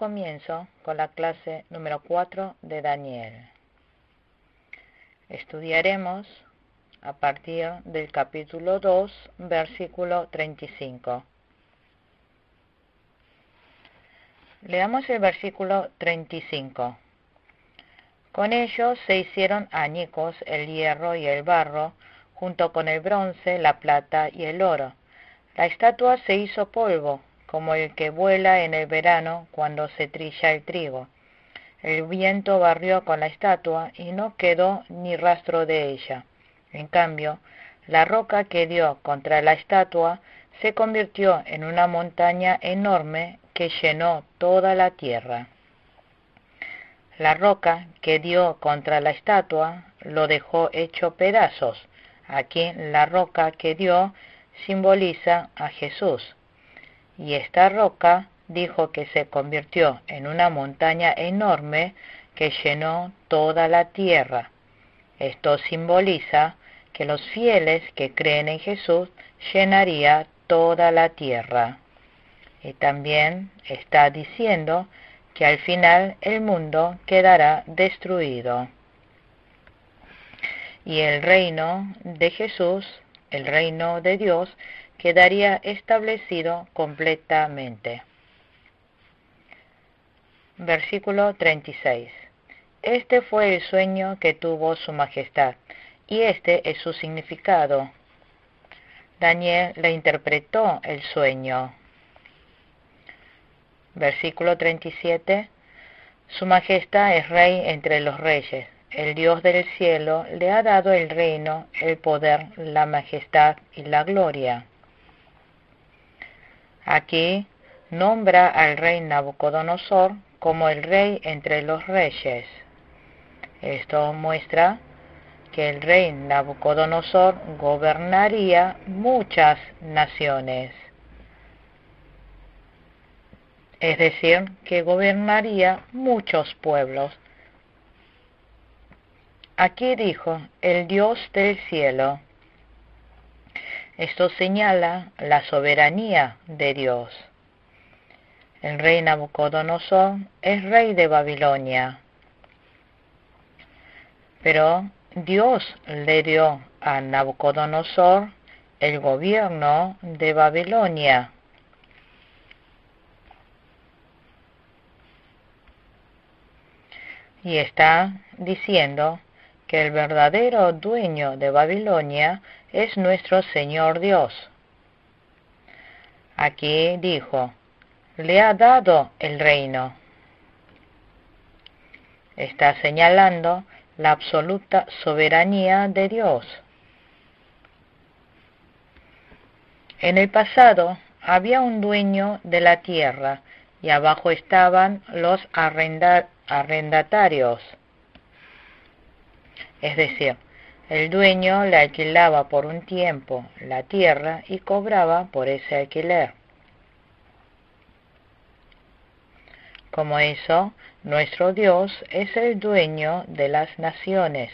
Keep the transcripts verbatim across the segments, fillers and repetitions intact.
comienzo con la clase número cuatro de Daniel. Estudiaremos a partir del capítulo dos, versículo treinta y cinco. Leamos el versículo treinta y cinco. Con ellos se hicieron añicos el hierro y el barro, junto con el bronce, la plata y el oro. La estatua se hizo polvo, como el que vuela en el verano cuando se trilla el trigo. El viento barrió con la estatua y no quedó ni rastro de ella. En cambio, la roca que dio contra la estatua se convirtió en una montaña enorme que llenó toda la tierra. La roca que dio contra la estatua lo dejó hecho pedazos. Aquí la roca que dio simboliza a Jesús. Y esta roca dijo que se convirtió en una montaña enorme que llenó toda la tierra. Esto simboliza que los fieles que creen en Jesús llenaría toda la tierra. Y también está diciendo que al final el mundo quedará destruido. Y el reino de Jesús, el reino de Dios, quedaría establecido completamente. Versículo treinta y seis. Este fue el sueño que tuvo su majestad, y este es su significado. Daniel le interpretó el sueño. Versículo treinta y siete. Su majestad es rey entre los reyes. El Dios del cielo le ha dado el reino, el poder, la majestad y la gloria. Aquí nombra al rey Nabucodonosor como el rey entre los reyes. Esto muestra que el rey Nabucodonosor gobernaría muchas naciones. Es decir, que gobernaría muchos pueblos. Aquí dijo, el Dios del cielo. Esto señala la soberanía de Dios. El rey Nabucodonosor es rey de Babilonia. Pero Dios le dio a Nabucodonosor el gobierno de Babilonia. Y está diciendo que el verdadero dueño de Babilonia es nuestro Señor Dios. Aquí dijo, le ha dado el reino. Está señalando la absoluta soberanía de Dios. En el pasado había un dueño de la tierra y abajo estaban los arrenda- arrendatarios. Es decir, el dueño le alquilaba por un tiempo la tierra y cobraba por ese alquiler. Como eso, nuestro Dios es el dueño de las naciones.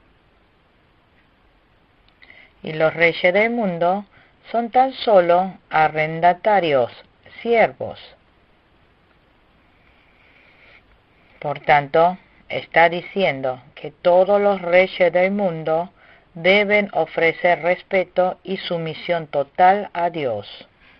Y los reyes del mundo son tan solo arrendatarios, siervos. Por tanto, está diciendo que todos los reyes del mundo deben ofrecer respeto y sumisión total a Dios.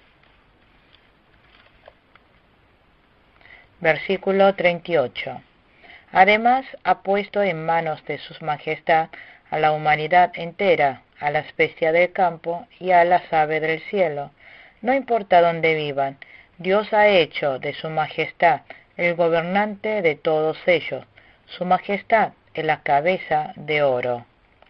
Versículo treinta y ocho. Además, ha puesto en manos de su majestad a la humanidad entera, a la bestia del campo y a las aves del cielo. No importa dónde vivan, Dios ha hecho de su majestad el gobernante de todos ellos. Su majestad es la cabeza de oro.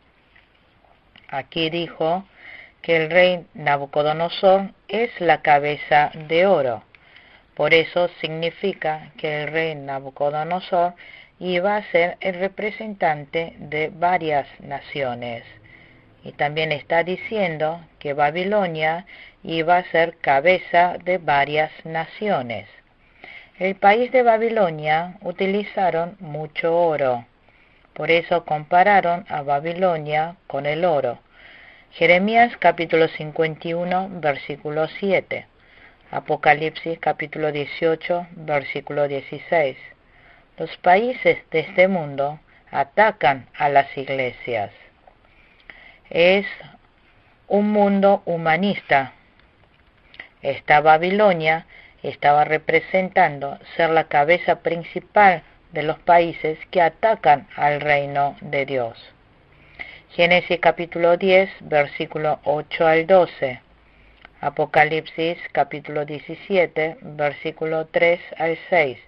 Aquí dijo que el rey Nabucodonosor es la cabeza de oro. Por eso significa que el rey Nabucodonosor iba a ser el representante de varias naciones. Y también está diciendo que Babilonia iba a ser cabeza de varias naciones. El país de Babilonia utilizaron mucho oro. Por eso compararon a Babilonia con el oro. Jeremías capítulo cincuenta y uno, versículo siete. Apocalipsis capítulo dieciocho, versículo dieciséis. Los países de este mundo atacan a las iglesias. Es un mundo humanista. Esta Babilonia estaba representando ser la cabeza principal de los países que atacan al reino de Dios. Génesis capítulo diez, versículo ocho al doce. Apocalipsis capítulo diecisiete, versículo tres al seis.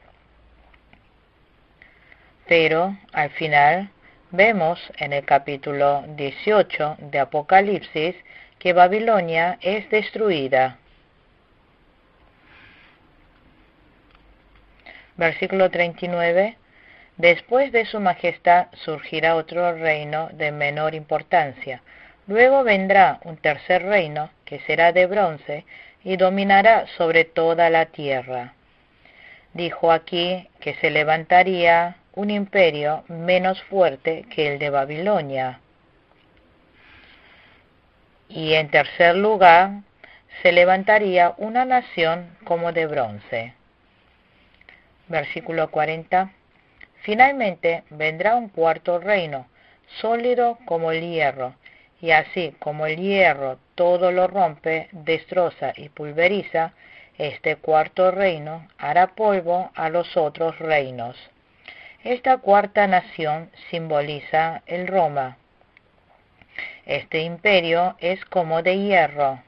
Pero al final vemos en el capítulo dieciocho de Apocalipsis que Babilonia es destruida. Versículo treinta y nueve. Después de su majestad surgirá otro reino de menor importancia. Luego vendrá un tercer reino que será de bronce y dominará sobre toda la tierra. Dijo aquí que se levantaría un imperio menos fuerte que el de Babilonia. Y en tercer lugar, se levantaría una nación como de bronce. Versículo cuarenta. Finalmente vendrá un cuarto reino, sólido como el hierro, y así como el hierro todo lo rompe, destroza y pulveriza, este cuarto reino hará polvo a los otros reinos. Esta cuarta nación simboliza el Roma. Este imperio es como de hierro.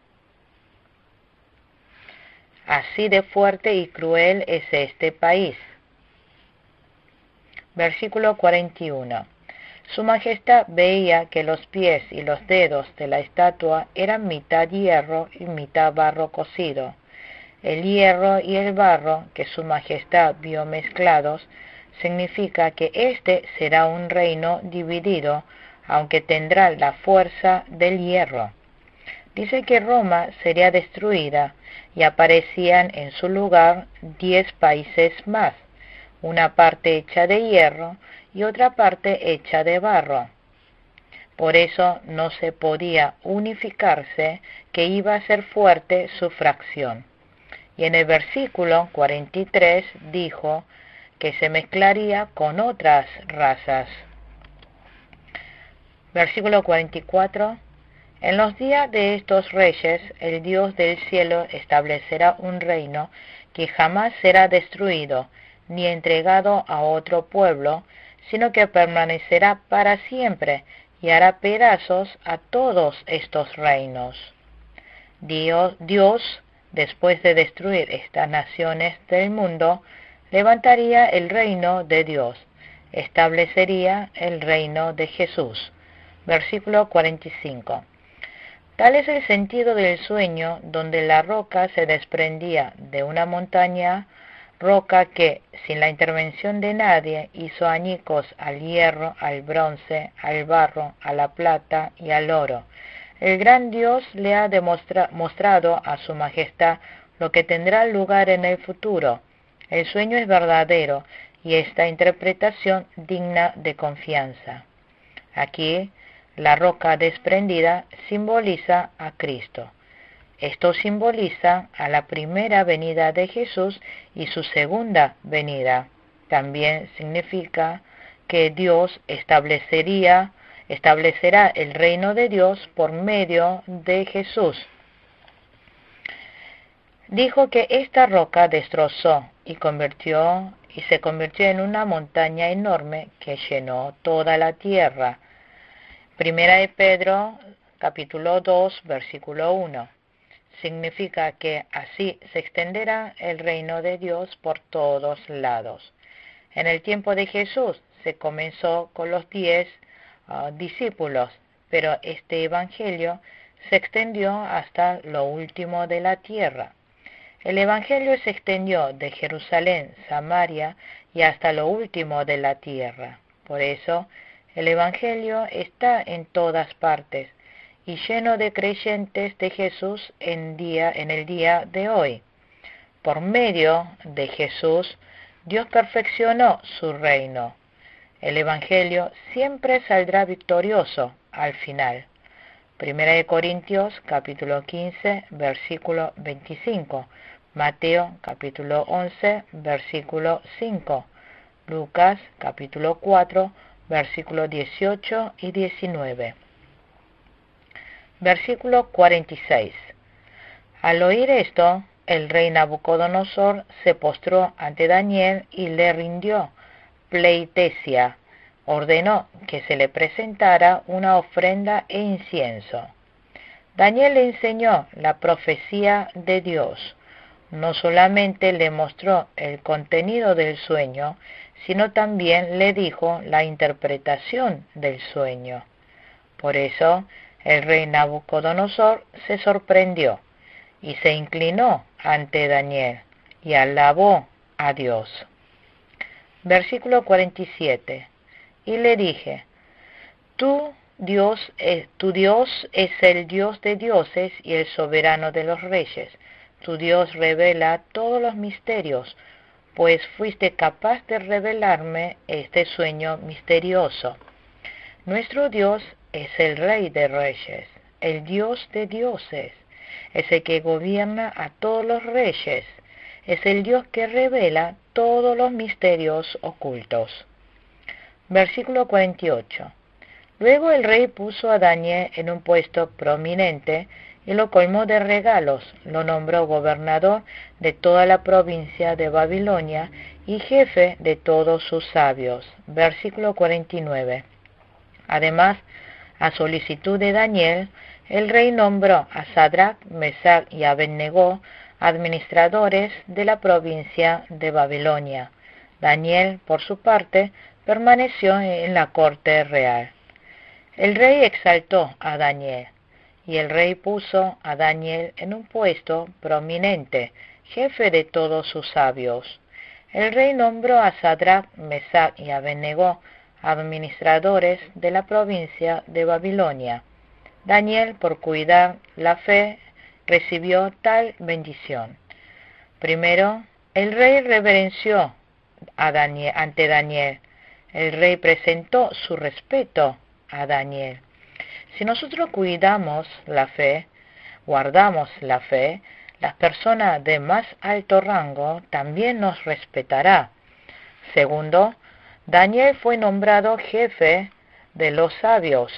Así de fuerte y cruel es este país. Versículo cuarenta y uno. Su majestad veía que los pies y los dedos de la estatua eran mitad hierro y mitad barro cocido. El hierro y el barro que su majestad vio mezclados significa que este será un reino dividido, aunque tendrá la fuerza del hierro. Dice que Roma sería destruida y aparecían en su lugar diez países más, una parte hecha de hierro y otra parte hecha de barro. Por eso no se podía unificarse, que iba a ser fuerte su fracción. Y en el versículo cuarenta y tres dijo que se mezclaría con otras razas. Versículo cuarenta y cuatro. En los días de estos reyes, el Dios del cielo establecerá un reino que jamás será destruido, ni entregado a otro pueblo, sino que permanecerá para siempre, y hará pedazos a todos estos reinos. Dios, Dios, después de destruir estas naciones del mundo, levantaría el reino de Dios, establecería el reino de Jesús. Versículo cuarenta y cinco. Tal es el sentido del sueño, donde la roca se desprendía de una montaña, roca que, sin la intervención de nadie, hizo añicos al hierro, al bronce, al barro, a la plata y al oro. El gran Dios le ha demostra- mostrado a su majestad lo que tendrá lugar en el futuro. El sueño es verdadero y esta interpretación digna de confianza. Aquí, la roca desprendida simboliza a Cristo. Esto simboliza a la primera venida de Jesús y su segunda venida. También significa que Dios establecería, establecerá el reino de Dios por medio de Jesús. Dijo que esta roca destrozó y convirtió y se convirtió en una montaña enorme que llenó toda la tierra. Primera de Pedro, capítulo dos, versículo uno. Significa que así se extenderá el reino de Dios por todos lados. En el tiempo de Jesús se comenzó con los diez uh, discípulos, pero este evangelio se extendió hasta lo último de la tierra. El evangelio se extendió de Jerusalén, Samaria y hasta lo último de la tierra. Por eso, el evangelio está en todas partes y lleno de creyentes de Jesús en, día, en el día de hoy. Por medio de Jesús, Dios perfeccionó su reino. El evangelio siempre saldrá victorioso al final. Primera de Corintios, capítulo quince, versículo veinticinco. Mateo, capítulo once, versículo cinco. Lucas, capítulo cuatro, versículos dieciocho y diecinueve. Versículo cuarenta y seis. Al oír esto, el rey Nabucodonosor se postró ante Daniel y le rindió pleitesía. Ordenó que se le presentara una ofrenda e incienso. Daniel le enseñó la profecía de Dios. No solamente le mostró el contenido del sueño, sino también le dijo la interpretación del sueño. Por eso, el rey Nabucodonosor se sorprendió y se inclinó ante Daniel y alabó a Dios. Versículo cuarenta y siete. Y le dije, tú, Dios, eh, tu Dios es el Dios de dioses y el soberano de los reyes. Tu Dios revela todos los misterios, pues fuiste capaz de revelarme este sueño misterioso. Nuestro Dios es el Rey de reyes, el Dios de dioses, es el que gobierna a todos los reyes, es el Dios que revela todos los misterios ocultos. Versículo cuarenta y ocho. Luego el rey puso a Daniel en un puesto prominente y lo colmó de regalos, lo nombró gobernador de toda la provincia de Babilonia y jefe de todos sus sabios. Versículo cuarenta y nueve. Además, a solicitud de Daniel, el rey nombró a Sadrach, Mesach y Abednego administradores de la provincia de Babilonia. Daniel, por su parte, permaneció en la corte real. El rey exaltó a Daniel, y el rey puso a Daniel en un puesto prominente, jefe de todos sus sabios. El rey nombró a Sadrach, Mesach y Abednego administradores de la provincia de Babilonia. Daniel, por cuidar la fe, recibió tal bendición. Primero, el rey reverenció a Daniel, ante Daniel. El rey presentó su respeto a Daniel. Si nosotros cuidamos la fe, guardamos la fe, la persona de más alto rango también nos respetará. Segundo, Daniel fue nombrado jefe de los sabios.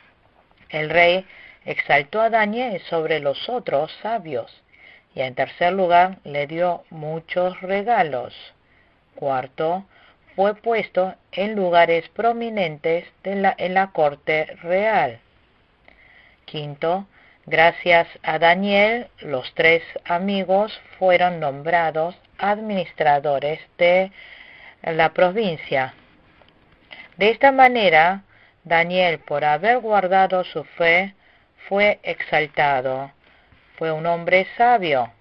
El rey exaltó a Daniel sobre los otros sabios y en tercer lugar le dio muchos regalos. Cuarto, fue puesto en lugares prominentes de la, en la corte real. Quinto, gracias a Daniel, los tres amigos fueron nombrados administradores de la provincia. De esta manera, Daniel, por haber guardado su fe, fue exaltado. Fue un hombre sabio.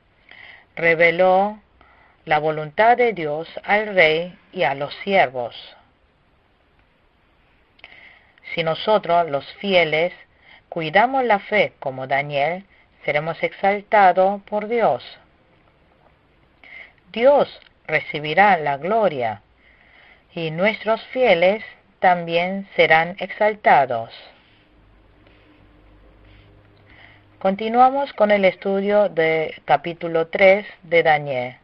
Reveló la voluntad de Dios al rey y a los siervos. Si nosotros, los fieles, cuidamos la fe como Daniel, seremos exaltados por Dios. Dios recibirá la gloria y nuestros fieles también serán exaltados. Continuamos con el estudio del capítulo tres de Daniel.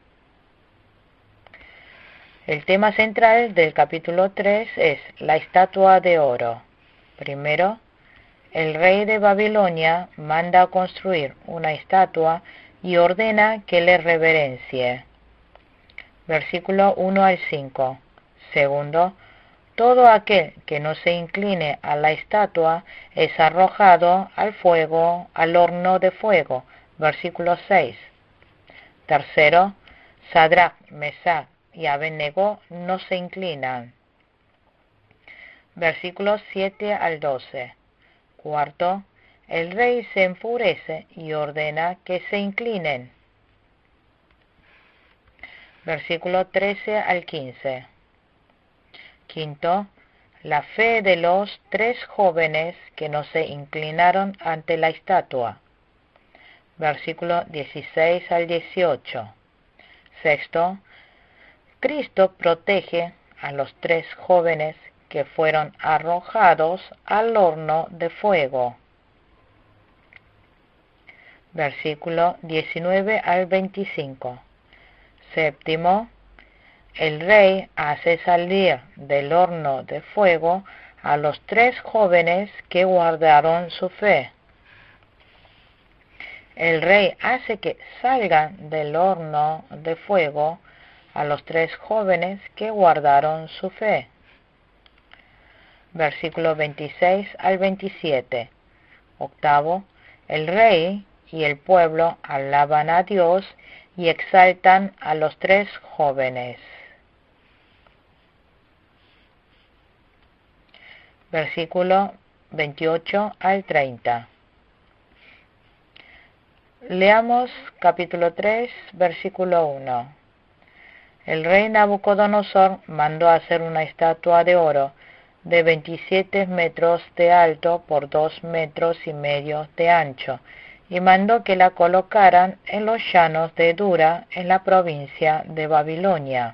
El tema central del capítulo tres es la estatua de oro. Primero, el rey de Babilonia manda a construir una estatua y ordena que le reverencie. Versículo uno al cinco. Segundo, todo aquel que no se incline a la estatua es arrojado al fuego, al horno de fuego. Versículo seis. Tercero, Sadrach, Mesach y Abednego no se inclinan. Versículos siete al doce. Cuarto, el rey se enfurece y ordena que se inclinen. Versículo trece al quince. Quinto, la fe de los tres jóvenes que no se inclinaron ante la estatua. Versículo dieciséis al dieciocho. Sexto, Cristo protege a los tres jóvenes que fueron arrojados al horno de fuego. versículo diecinueve al veinticinco. Séptimo, el rey hace salir del horno de fuego a los tres jóvenes que guardaron su fe. El rey hace que salgan del horno de fuego a los tres jóvenes que guardaron su fe. Versículo veintiséis al veintisiete. Octavo, el rey y el pueblo alaban a Dios y exaltan a los tres jóvenes. Versículo veintiocho al treinta. Leamos capítulo tres, versículo uno. El rey Nabucodonosor mandó hacer una estatua de oro de veintisiete metros de alto por dos metros y medio de ancho, y mandó que la colocaran en los llanos de Dura, en la provincia de Babilonia.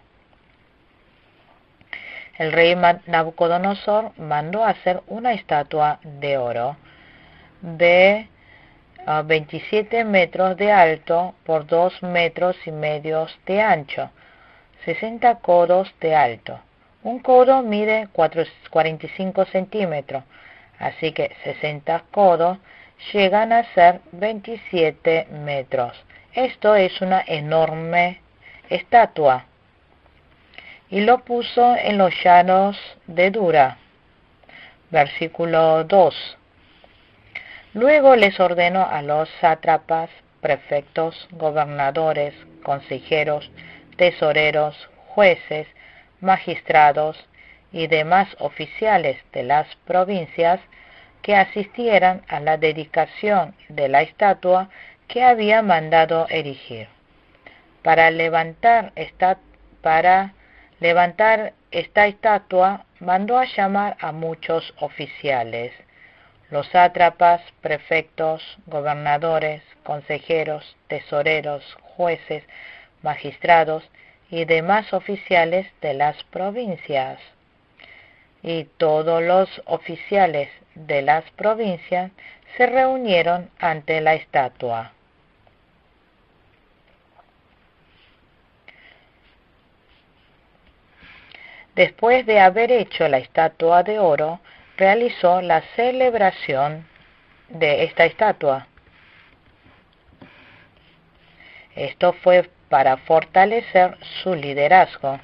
El rey Nabucodonosor mandó hacer una estatua de oro de uh, veintisiete metros de alto por dos metros y medio de ancho, sesenta codos de alto. Un codo mide cuarenta y cinco centímetros, así que sesenta codos llegan a ser veintisiete metros. Esto es una enorme estatua. Y lo puso en los llanos de Dura. Versículo dos. Luego les ordenó a los sátrapas, prefectos, gobernadores, consejeros, tesoreros, jueces, magistrados y demás oficiales de las provincias que asistieran a la dedicación de la estatua que había mandado erigir. Para levantar esta, para levantar esta estatua mandó a llamar a muchos oficiales, los sátrapas, prefectos, gobernadores, consejeros, tesoreros, jueces, magistrados y demás oficiales de las provincias. Y todos los oficiales de las provincias se reunieron ante la estatua. Después de haber hecho la estatua de oro, realizó la celebración de esta estatua. Esto fue para fortalecer su liderazgo.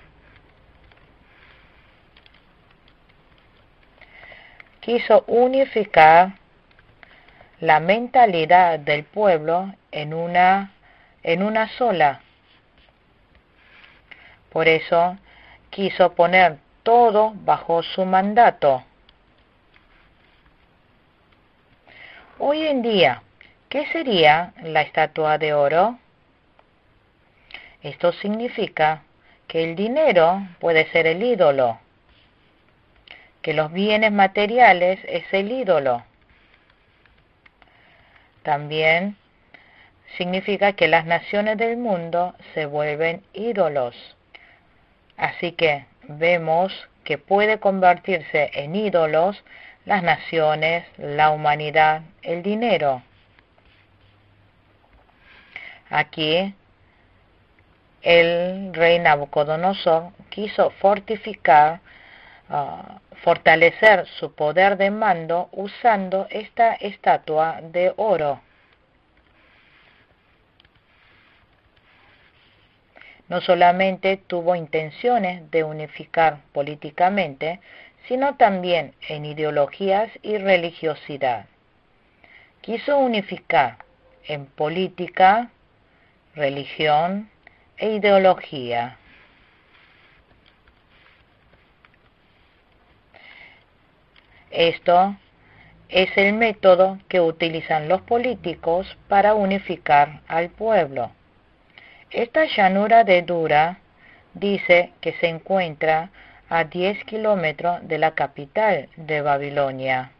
Quiso unificar la mentalidad del pueblo en una, en una sola. Por eso quiso poner todo bajo su mandato. Hoy en día, ¿qué sería la estatua de oro? Esto significa que el dinero puede ser el ídolo, que los bienes materiales es el ídolo. También significa que las naciones del mundo se vuelven ídolos. Así que vemos que puede convertirse en ídolos las naciones, la humanidad, el dinero. Aquí el rey Nabucodonosor quiso fortificar, uh, fortalecer su poder de mando usando esta estatua de oro. No solamente tuvo intenciones de unificar políticamente, sino también en ideologías y religiosidad. Quiso unificar en política, religión e ideología. Esto es el método que utilizan los políticos para unificar al pueblo. Esta llanura de Dura dice que se encuentra a diez kilómetros de la capital de Babilonia.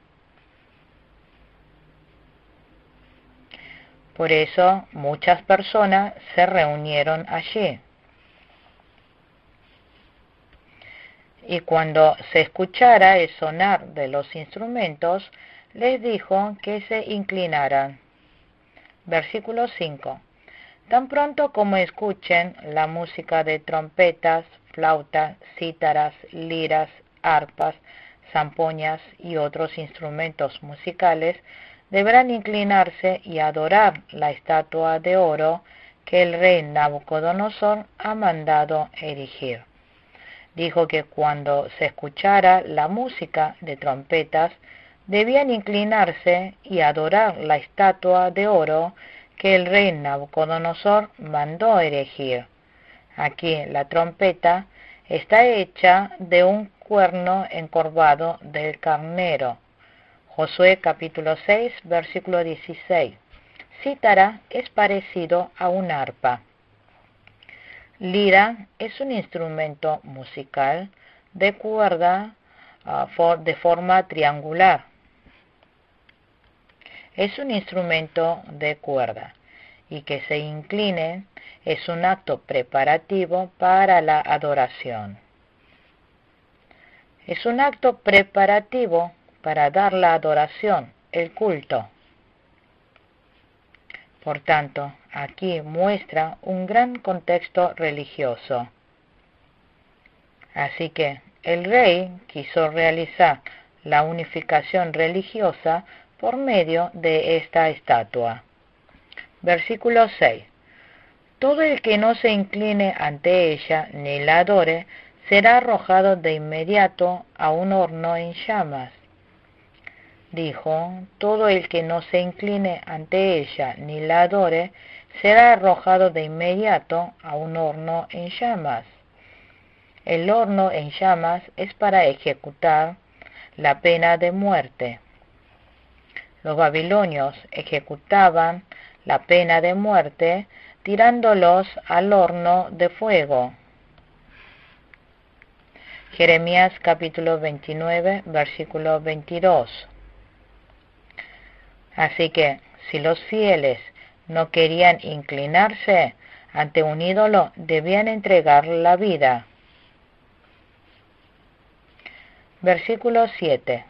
Por eso muchas personas se reunieron allí. Y cuando se escuchara el sonar de los instrumentos, les dijo que se inclinaran. Versículo cinco. Tan pronto como escuchen la música de trompetas, flautas, cítaras, liras, arpas, zampoñas y otros instrumentos musicales, deberán inclinarse y adorar la estatua de oro que el rey Nabucodonosor ha mandado erigir. Dijo que cuando se escuchara la música de trompetas, debían inclinarse y adorar la estatua de oro que el rey Nabucodonosor mandó erigir. Aquí la trompeta está hecha de un cuerno encorvado del carnero. Josué capítulo seis, versículo dieciséis. Cítara es parecido a un arpa. Lira es un instrumento musical de cuerda uh, for, de forma triangular. Es un instrumento de cuerda y que se incline es un acto preparativo para la adoración. Es un acto preparativo para dar la adoración, el culto. Por tanto, aquí muestra un gran contexto religioso. Así que el rey quiso realizar la unificación religiosa por medio de esta estatua. Versículo seis. Todo el que no se incline ante ella ni la adore, será arrojado de inmediato a un horno en llamas. Dijo, todo el que no se incline ante ella ni la adore, será arrojado de inmediato a un horno en llamas. El horno en llamas es para ejecutar la pena de muerte. Los babilonios ejecutaban la pena de muerte tirándolos al horno de fuego. Jeremías capítulo veintinueve, versículo veintidós. Así que, si los fieles no querían inclinarse ante un ídolo, debían entregar la vida. Versículo siete.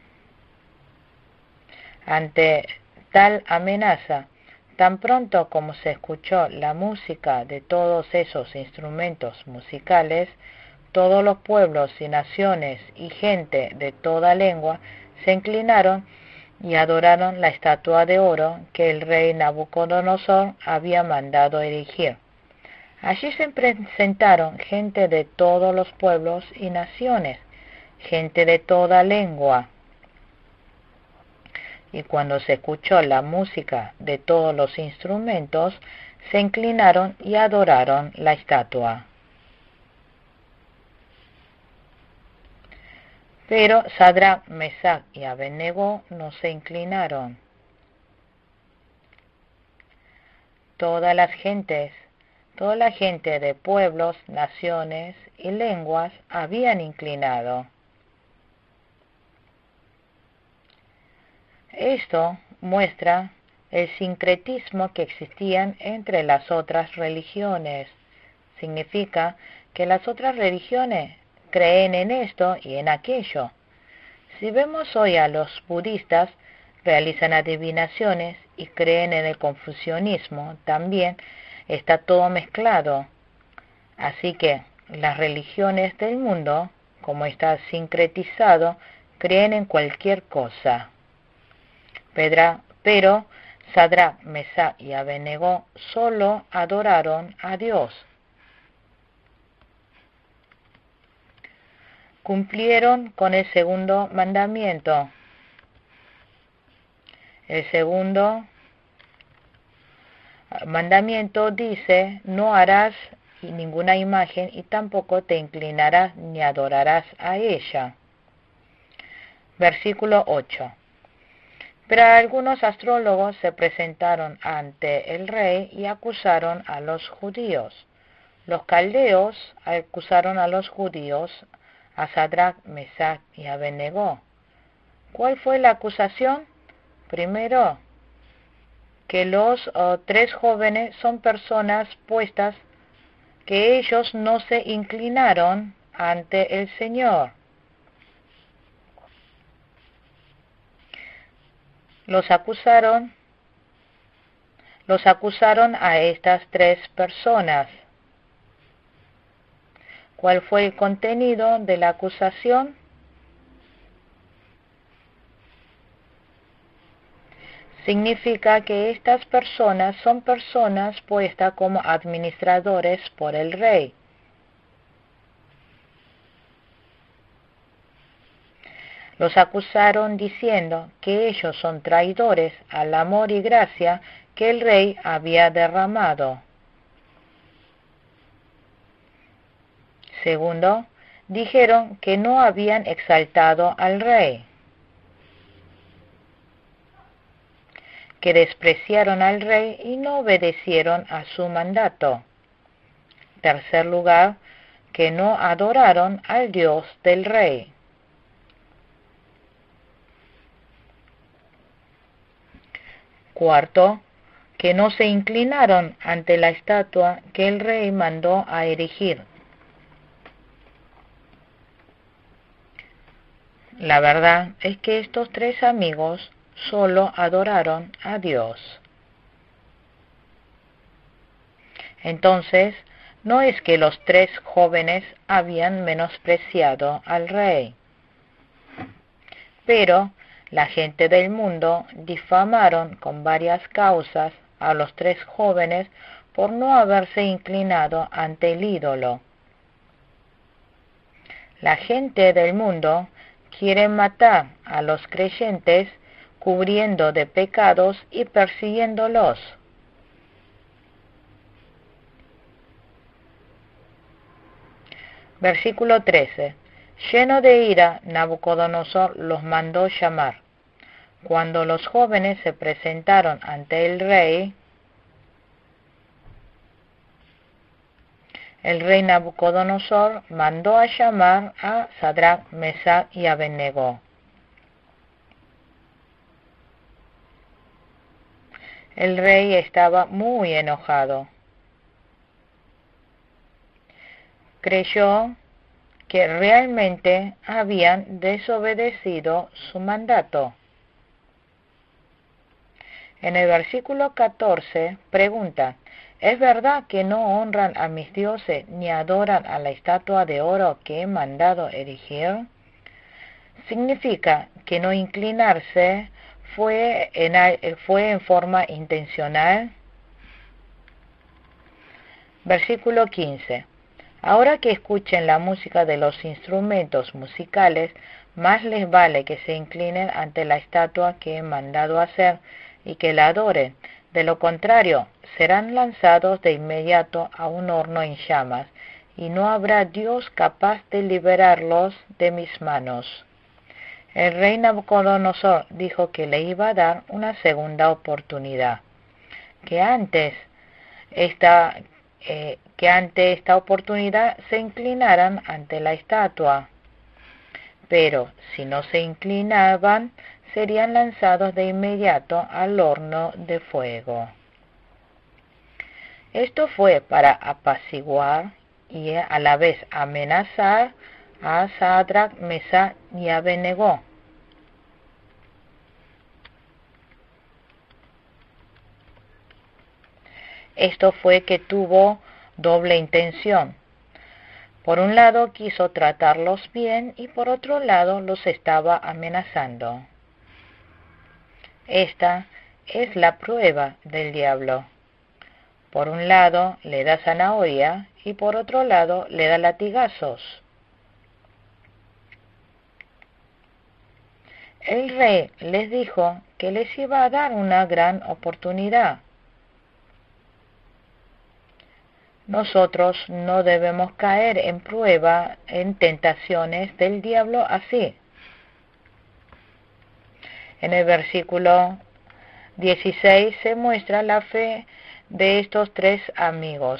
Ante tal amenaza, tan pronto como se escuchó la música de todos esos instrumentos musicales, todos los pueblos y naciones y gente de toda lengua se inclinaron y adoraron la estatua de oro que el rey Nabucodonosor había mandado erigir. Allí se presentaron gente de todos los pueblos y naciones, gente de toda lengua. Y cuando se escuchó la música de todos los instrumentos, se inclinaron y adoraron la estatua. Pero Sadrach, Mesach y Abednego no se inclinaron. Todas las gentes, toda la gente de pueblos, naciones y lenguas habían inclinado. Esto muestra el sincretismo que existían entre las otras religiones. Significa que las otras religiones creen en esto y en aquello. Si vemos hoy a los budistas, realizan adivinaciones y creen en el confucianismo, también está todo mezclado. Así que las religiones del mundo, como está sincretizado, creen en cualquier cosa. Pedra, pero Sadrach, Mesach y Abednego solo adoraron a Dios. Cumplieron con el segundo mandamiento. El segundo mandamiento dice, no harás ninguna imagen y tampoco te inclinarás ni adorarás a ella. Versículo ocho. Pero algunos astrólogos se presentaron ante el rey y acusaron a los judíos. Los caldeos acusaron a los judíos, a Sadrach, Mesach y Abednego. ¿Cuál fue la acusación? Primero, que los uh, tres jóvenes son personas puestas, que ellos no se inclinaron ante el Señor. Los acusaron los acusaron a estas tres personas. ¿Cuál fue el contenido de la acusación? Significa que estas personas son personas puestas como administradores por el rey. Los acusaron diciendo que ellos son traidores al amor y gracia que el rey había derramado. Segundo, dijeron que no habían exaltado al rey, que despreciaron al rey y no obedecieron a su mandato. Tercer lugar, que no adoraron al Dios del rey. Cuarto, que no se inclinaron ante la estatua que el rey mandó a erigir. La verdad es que estos tres amigos solo adoraron a Dios. Entonces, no es que los tres jóvenes habían menospreciado al rey, pero la gente del mundo difamaron con varias causas a los tres jóvenes por no haberse inclinado ante el ídolo. La gente del mundo quiere matar a los creyentes cubriendo de pecados y persiguiéndolos. Versículo trece. Lleno de ira, Nabucodonosor los mandó llamar. Cuando los jóvenes se presentaron ante el rey, el rey Nabucodonosor mandó a llamar a Sadrach, Mesach y Abednego. El rey estaba muy enojado. Creyó que realmente habían desobedecido su mandato. En el versículo catorce pregunta, ¿es verdad que no honran a mis dioses ni adoran a la estatua de oro que he mandado erigir? Significa que no inclinarse fue en, fue en forma intencional. Versículo quince. Ahora que escuchen la música de los instrumentos musicales, más les vale que se inclinen ante la estatua que he mandado hacer y que la adoren. De lo contrario, serán lanzados de inmediato a un horno en llamas, y no habrá Dios capaz de liberarlos de mis manos. El rey Nabucodonosor dijo que le iba a dar una segunda oportunidad, que antes esta, eh, que ante esta oportunidad se inclinaran ante la estatua, pero si no se inclinaban, serían lanzados de inmediato al horno de fuego. Esto fue para apaciguar y a la vez amenazar a Sadrach, Mesach y Abednego. Esto fue que tuvo doble intención. Por un lado quiso tratarlos bien y por otro lado los estaba amenazando. Esta es la prueba del diablo. Por un lado le da zanahoria y por otro lado le da latigazos. El rey les dijo que les iba a dar una gran oportunidad. Nosotros no debemos caer en prueba, en tentaciones del diablo así. En el versículo dieciséis se muestra la fe de estos tres amigos.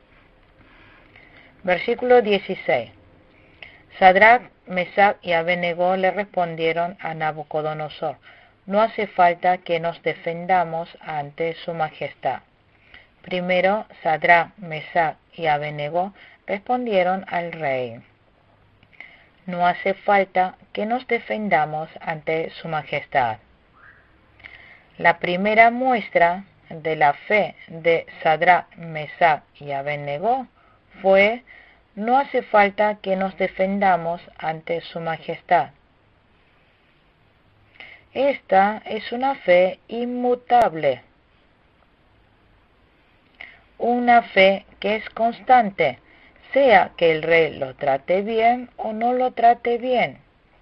Versículo dieciséis. Sadrach, Mesach y Abednego le respondieron a Nabucodonosor, no hace falta que nos defendamos ante su majestad. Primero Sadrach, Mesach y Abednego respondieron al rey, no hace falta que nos defendamos ante su majestad. La primera muestra de la fe de Sadrach, Mesach y Abednego fue: no hace falta que nos defendamos ante su majestad. Esta es una fe inmutable, una fe que es constante, sea que el rey lo trate bien o no lo trate bien.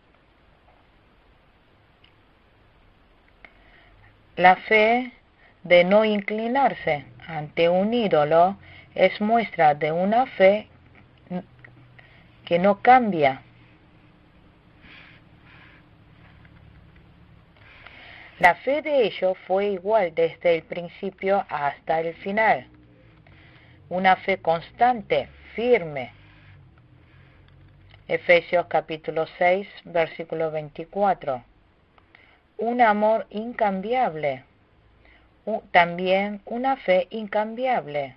La fe de no inclinarse ante un ídolo es muestra de una fe que no cambia. La fe de ellos fue igual desde el principio hasta el final. Una fe constante, firme. Efesios capítulo seis, versículo veinticuatro. Un amor incambiable. También una fe incambiable.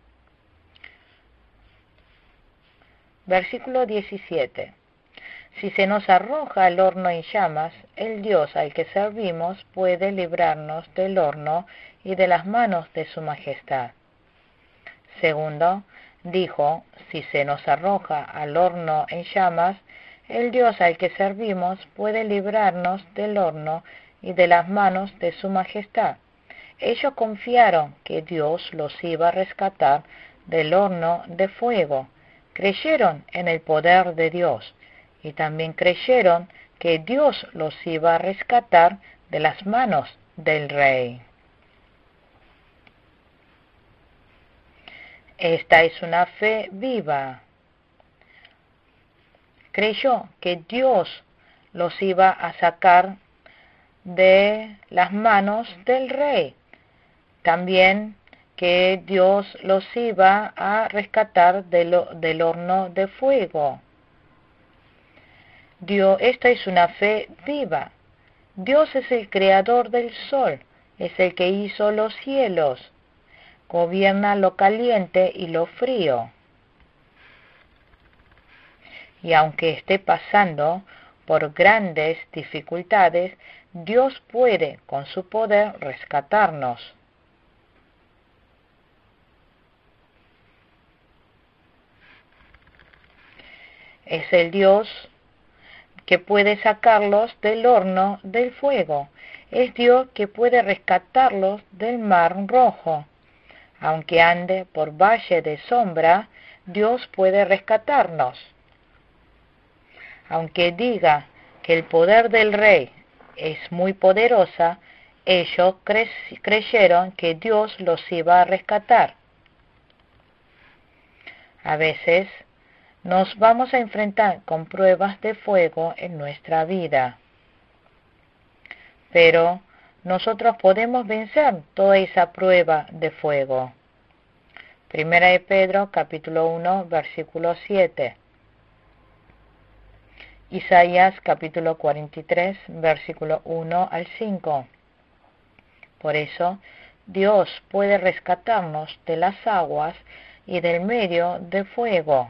Versículo diecisiete. Si se nos arroja al horno en llamas, el Dios al que servimos puede librarnos del horno y de las manos de su majestad. Segundo, dijo, si se nos arroja al horno en llamas, el Dios al que servimos puede librarnos del horno y de las manos de su majestad. Ellos confiaron que Dios los iba a rescatar del horno de fuego. Creyeron en el poder de Dios y también creyeron que Dios los iba a rescatar de las manos del rey. Esta es una fe viva. Creyó que Dios los iba a sacar de las manos del rey. También que Dios los iba a rescatar del, del horno de fuego. Dios, esta es una fe viva. Dios es el creador del sol, es el que hizo los cielos, gobierna lo caliente y lo frío. Y aunque esté pasando por grandes dificultades, Dios puede, con su poder, rescatarnos. Es el Dios que puede sacarlos del horno del fuego. Es Dios que puede rescatarlos del mar rojo. Aunque ande por valle de sombra, Dios puede rescatarnos. Aunque diga que el poder del rey es muy poderosa, ellos cre- creyeron que Dios los iba a rescatar. A veces nos vamos a enfrentar con pruebas de fuego en nuestra vida. Pero nosotros podemos vencer toda esa prueba de fuego. Primera de Pedro, capítulo uno, versículo siete. Isaías, capítulo cuarenta y tres, versículo uno al cinco. Por eso, Dios puede rescatarnos de las aguas y del medio de fuego.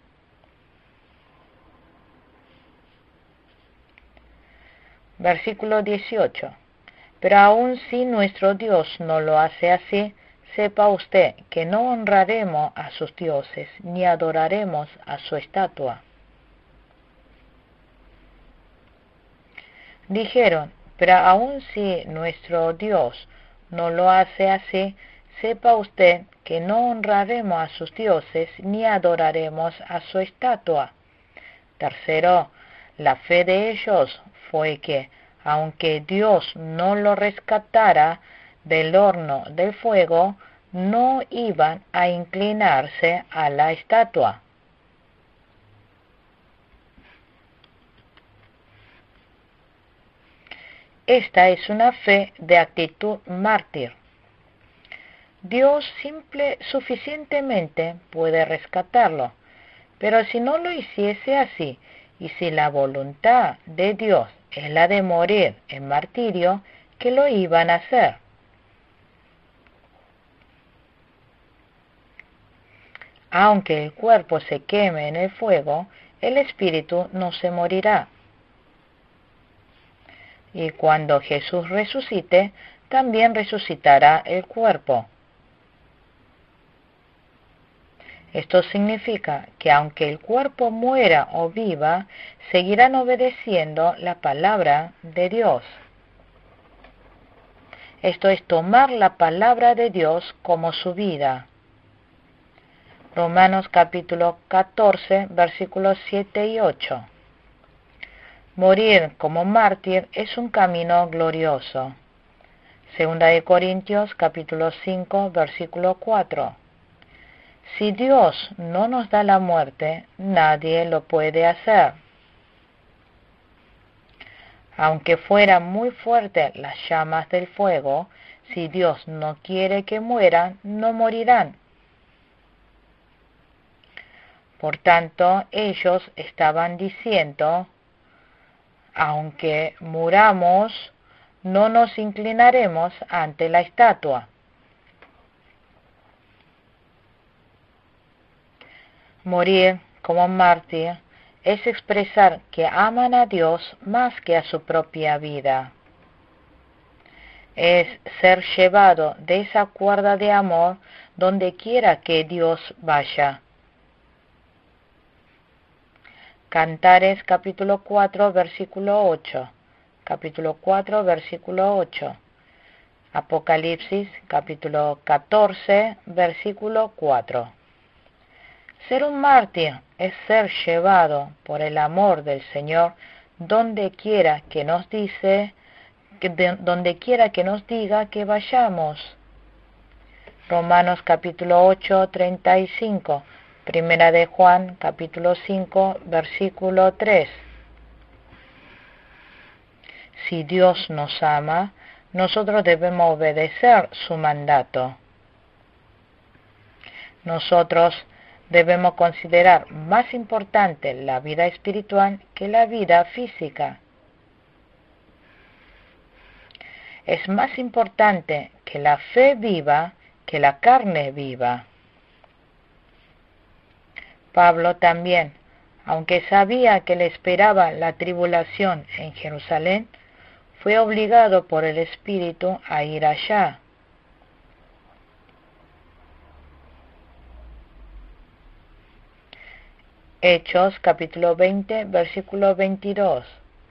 Versículo dieciocho. Pero aun si nuestro Dios no lo hace así, sepa usted que no honraremos a sus dioses, ni adoraremos a su estatua. Dijeron, pero aun si nuestro Dios no lo hace así, sepa usted que no honraremos a sus dioses, ni adoraremos a su estatua. Tercero, la fe de ellos fue que, aunque Dios no lo rescatara del horno del fuego, no iban a inclinarse a la estatua. Esta es una fe de actitud mártir. Dios simple suficientemente puede rescatarlo, pero si no lo hiciese así, y si la voluntad de Dios es la de morir en martirio, ¿qué lo iban a hacer? Aunque el cuerpo se queme en el fuego, el espíritu no se morirá. Y cuando Jesús resucite, también resucitará el cuerpo. Esto significa que aunque el cuerpo muera o viva, seguirán obedeciendo la palabra de Dios. Esto es tomar la palabra de Dios como su vida. Romanos capítulo catorce, versículos siete y ocho. Morir como mártir es un camino glorioso. Segunda de Corintios capítulo cinco, versículo cuatro. Si Dios no nos da la muerte, nadie lo puede hacer. Aunque fueran muy fuertes las llamas del fuego, si Dios no quiere que mueran, no morirán. Por tanto, ellos estaban diciendo, aunque muramos, no nos inclinaremos ante la estatua. Morir como mártir es expresar que aman a Dios más que a su propia vida. Es ser llevado de esa cuerda de amor donde quiera que Dios vaya. Cantares capítulo cuatro, versículo ocho. Capítulo cuatro, versículo ocho. Apocalipsis capítulo catorce, versículo cuatro. Ser un mártir es ser llevado por el amor del Señor donde quiera que nos dice, que de, donde quiera que nos diga que vayamos. Romanos capítulo ocho, treinta y cinco. Primera de Juan capítulo cinco, versículo tres. Si Dios nos ama, nosotros debemos obedecer su mandato. Nosotros debemos considerar más importante la vida espiritual que la vida física. Es más importante que la fe viva que la carne viva. Pablo también, aunque sabía que le esperaba la tribulación en Jerusalén, fue obligado por el Espíritu a ir allá. Hechos capítulo veinte, versículo veintidós.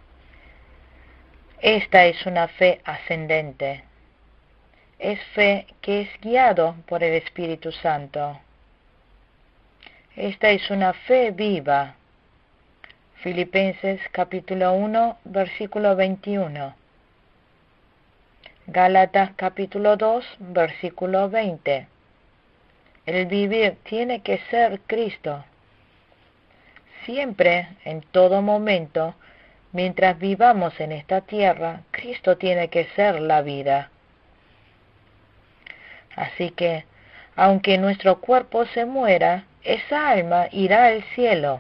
Esta es una fe ascendente. Es fe que es guiado por el Espíritu Santo. Esta es una fe viva. Filipenses capítulo uno, versículo veintiuno. Gálatas capítulo dos, versículo veinte. El vivir tiene que ser Cristo. Siempre, en todo momento, mientras vivamos en esta tierra, Cristo tiene que ser la vida. Así que, aunque nuestro cuerpo se muera, esa alma irá al cielo.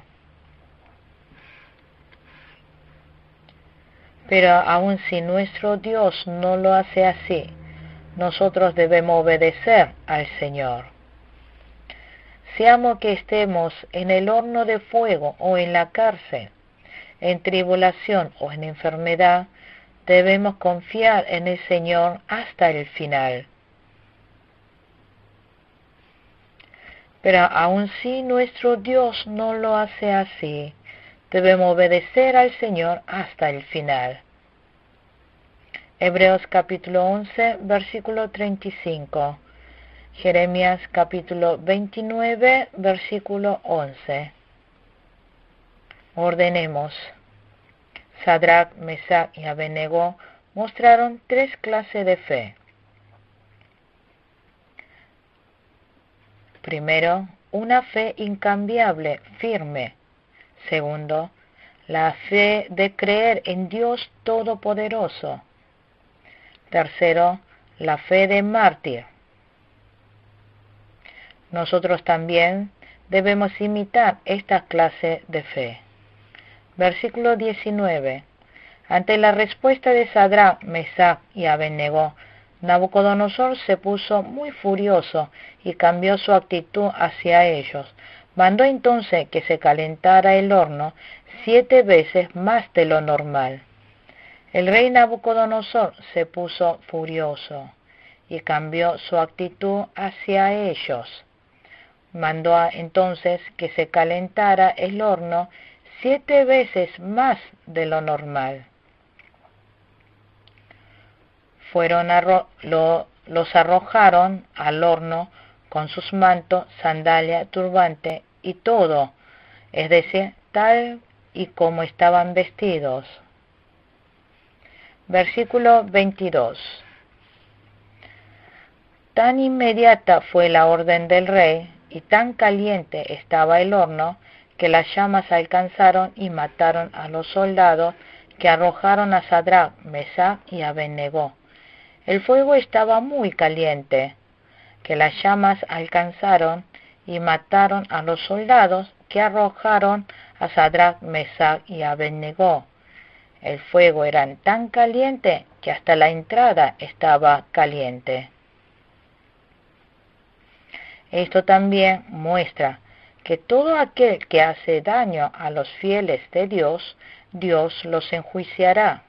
Pero aun si nuestro Dios no lo hace así, nosotros debemos obedecer al Señor. Seamos que estemos en el horno de fuego o en la cárcel, en tribulación o en enfermedad, debemos confiar en el Señor hasta el final. Pero aun si nuestro Dios no lo hace así, debemos obedecer al Señor hasta el final. Hebreos capítulo once, versículo treinta y cinco. Jeremías capítulo veintinueve, versículo once. Ordenemos. Sadrach, Mesach y Abednego mostraron tres clases de fe. Primero, una fe incambiable, firme. Segundo, la fe de creer en Dios Todopoderoso. Tercero, la fe de mártir. Nosotros también debemos imitar esta clase de fe. Versículo diecinueve. Ante la respuesta de Sadrach, Mesach y Abednego, Nabucodonosor se puso muy furioso y cambió su actitud hacia ellos. Mandó entonces que se calentara el horno siete veces más de lo normal. El rey Nabucodonosor se puso furioso y cambió su actitud hacia ellos. Mandó a, entonces que se calentara el horno siete veces más de lo normal. Fueron arro lo, los arrojaron al horno con sus mantos, sandalia, turbante y todo, es decir, tal y como estaban vestidos. Versículo veintidós. Tan inmediata fue la orden del rey y tan caliente estaba el horno que las llamas alcanzaron y mataron a los soldados que arrojaron a Sadrach, Mesach y Abednego. El fuego estaba muy caliente, que las llamas alcanzaron y mataron a los soldados que arrojaron a Sadrach, Mesach y Abednego. El fuego era tan caliente que hasta la entrada estaba caliente. Esto también muestra que todo aquel que hace daño a los fieles de Dios, Dios los enjuiciará.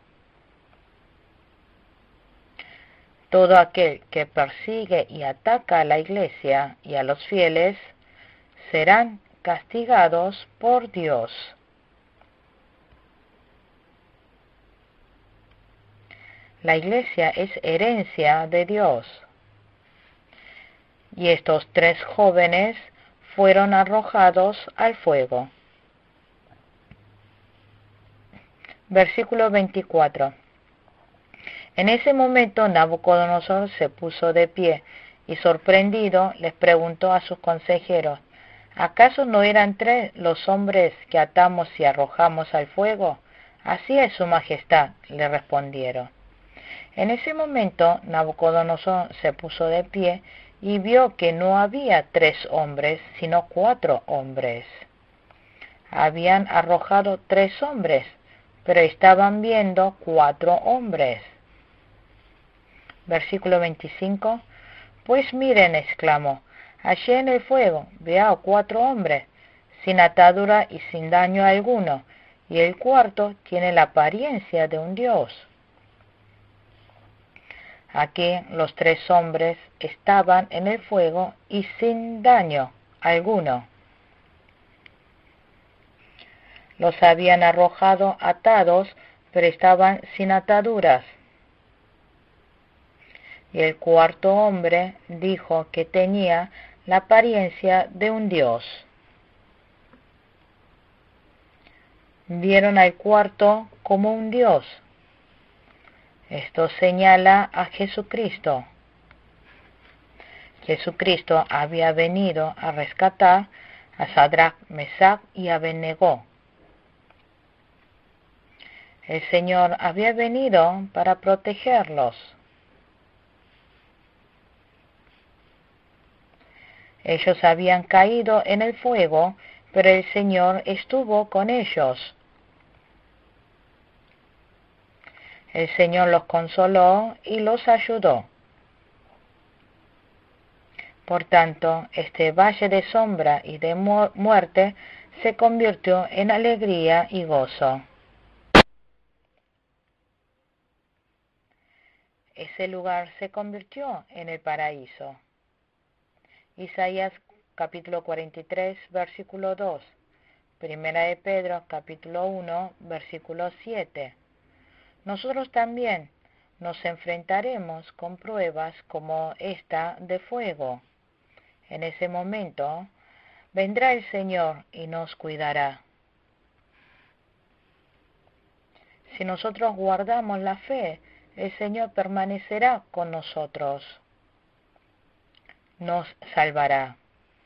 Todo aquel que persigue y ataca a la iglesia y a los fieles serán castigados por Dios. La iglesia es herencia de Dios. Y estos tres jóvenes fueron arrojados al fuego. Versículo veinticuatro. En ese momento Nabucodonosor se puso de pie y sorprendido les preguntó a sus consejeros: ¿acaso no eran tres los hombres que atamos y arrojamos al fuego? Así es, su majestad, le respondieron. En ese momento Nabucodonosor se puso de pie y vio que no había tres hombres, sino cuatro hombres. Habían arrojado tres hombres, pero estaban viendo cuatro hombres. Versículo veinticinco. Pues miren, exclamó, allí en el fuego veo cuatro hombres, sin atadura y sin daño alguno, y el cuarto tiene la apariencia de un dios. Aquí los tres hombres estaban en el fuego y sin daño alguno. Los habían arrojado atados, pero estaban sin ataduras. Y el cuarto hombre dijo que tenía la apariencia de un dios. Vieron al cuarto como un dios. Esto señala a Jesucristo. Jesucristo había venido a rescatar a Sadrach, Mesach y Abednego. El Señor había venido para protegerlos. Ellos habían caído en el fuego, pero el Señor estuvo con ellos. El Señor los consoló y los ayudó. Por tanto, este valle de sombra y de mu- muerte se convirtió en alegría y gozo. Ese lugar se convirtió en el paraíso. Isaías capítulo cuarenta y tres, versículo dos. Primera de Pedro capítulo uno, versículo siete. Nosotros también nos enfrentaremos con pruebas como esta de fuego. En ese momento vendrá el Señor y nos cuidará. Si nosotros guardamos la fe, el Señor permanecerá con nosotros. Nos salvará.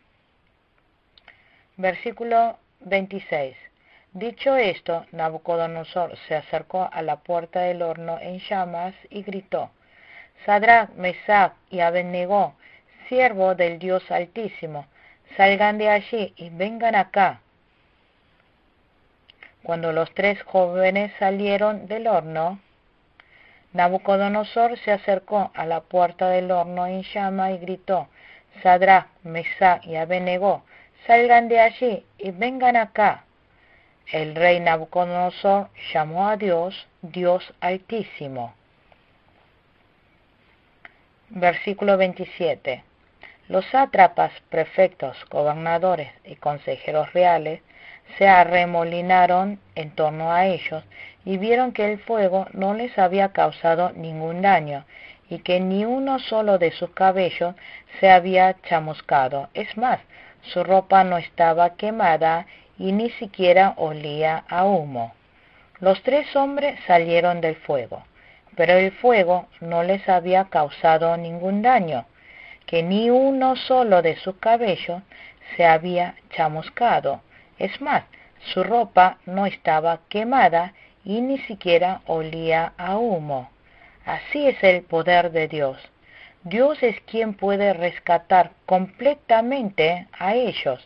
Versículo veintiséis. Dicho esto, Nabucodonosor se acercó a la puerta del horno en llamas y gritó: Sadrach, Mesach y Abednego, siervo del Dios Altísimo, salgan de allí y vengan acá. Cuando los tres jóvenes salieron del horno, Nabucodonosor se acercó a la puerta del horno en llama y gritó: Sadrach, Mesach y Abednego, salgan de allí y vengan acá. el rey Nabucodonosor llamó a Dios Dios Altísimo. Versículo veintisiete. Los sátrapas, prefectos, gobernadores y consejeros reales se arremolinaron en torno a ellos y vieron que el fuego no les había causado ningún daño y que ni uno solo de sus cabellos se había chamuscado. Es más, su ropa no estaba quemada y ni siquiera olía a humo. Los tres hombres salieron del fuego, pero el fuego no les había causado ningún daño, que ni uno solo de sus cabellos se había chamuscado. Es más, su ropa no estaba quemada y ni siquiera olía a humo. Así es el poder de Dios. Dios es quien puede rescatar completamente a ellos.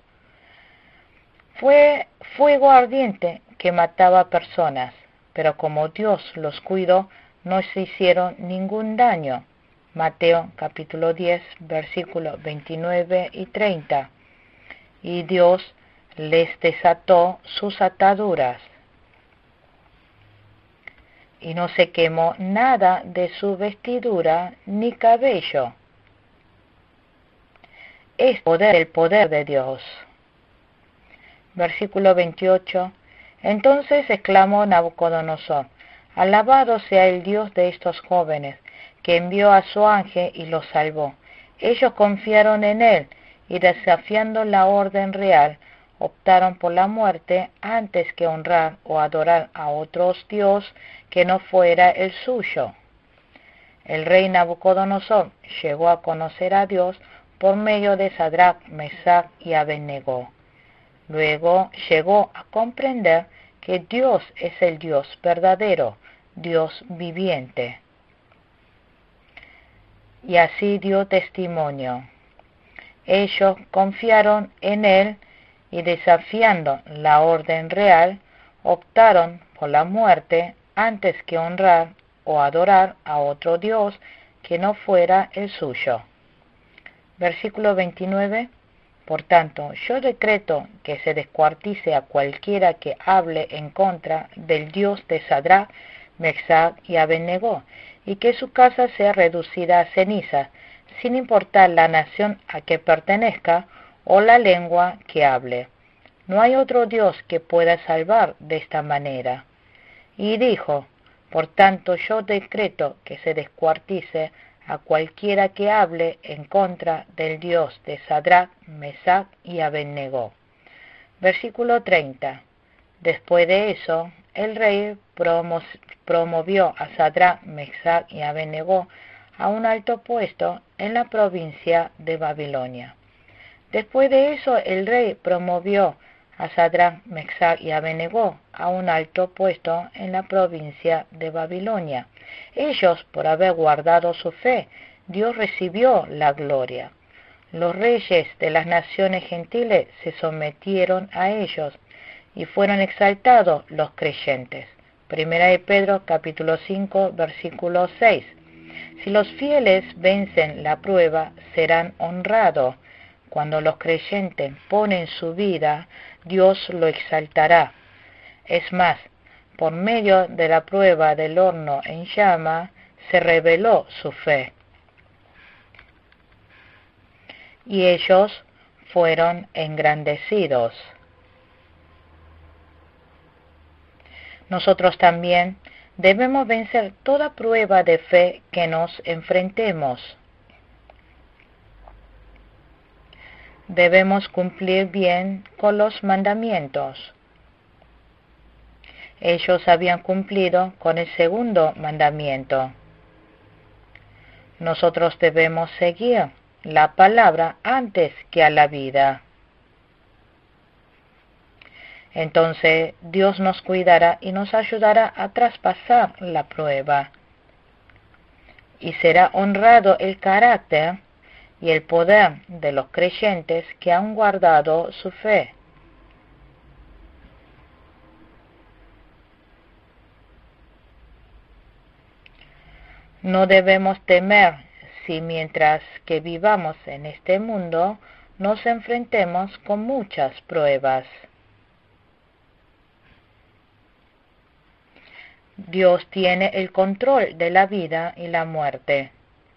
Fue fuego ardiente que mataba personas, pero como Dios los cuidó, no se hicieron ningún daño. Mateo capítulo diez, versículos veintinueve y treinta. Y Dios les desató sus ataduras. Y no se quemó nada de su vestidura ni cabello. Es poder, el poder de Dios. Versículo veintiocho. Entonces exclamó Nabucodonosor: alabado sea el Dios de estos jóvenes, que envió a su ángel y los salvó. Ellos confiaron en él y, desafiando la orden real, optaron por la muerte antes que honrar o adorar a otros dios que no fuera el suyo. El rey Nabucodonosor llegó a conocer a Dios por medio de Sadrach, Mesach y Abednego. Luego llegó a comprender que Dios es el Dios verdadero, Dios viviente. Y así dio testimonio. Ellos confiaron en él y, desafiando la orden real, optaron por la muerte antes que honrar o adorar a otro Dios que no fuera el suyo. Versículo veintinueve. Por tanto, yo decreto que se descuartice a cualquiera que hable en contra del Dios de Sadrach, Mesach y Abednego, y que su casa sea reducida a ceniza, sin importar la nación a que pertenezca o la lengua que hable. No hay otro Dios que pueda salvar de esta manera. Y dijo: por tanto, yo decreto que se descuartice a cualquiera que hable en contra del Dios de Sadrach, Mesach y Abednego. Versículo treinta. Después de eso, el rey promo promovió a Sadrach, Mesach y Abednego a un alto puesto en la provincia de Babilonia. Después de eso, el rey promovió a Sadrach, Mesach y Abednego a un alto puesto en la provincia de Babilonia. Ellos, por haber guardado su fe, Dios recibió la gloria. Los reyes de las naciones gentiles se sometieron a ellos y fueron exaltados los creyentes. Primera de Pedro capítulo cinco, versículo seis. Si los fieles vencen la prueba, serán honrados. Cuando los creyentes ponen su vida, Dios lo exaltará. Es más, por medio de la prueba del horno en llama, se reveló su fe. Y ellos fueron engrandecidos. Nosotros también debemos vencer toda prueba de fe que nos enfrentemos. Debemos cumplir bien con los mandamientos. Ellos habían cumplido con el segundo mandamiento. Nosotros debemos seguir la palabra antes que a la vida. Entonces Dios nos cuidará y nos ayudará a traspasar la prueba. Y será honrado el carácter y el poder de los creyentes que han guardado su fe. No debemos temer si mientras que vivamos en este mundo nos enfrentemos con muchas pruebas. Dios tiene el control de la vida y la muerte.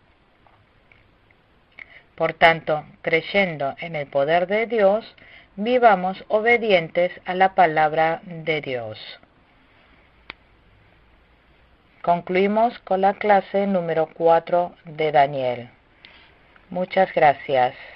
Por tanto, creyendo en el poder de Dios, vivamos obedientes a la palabra de Dios. Concluimos con la clase número cuatro de Daniel. Muchas gracias.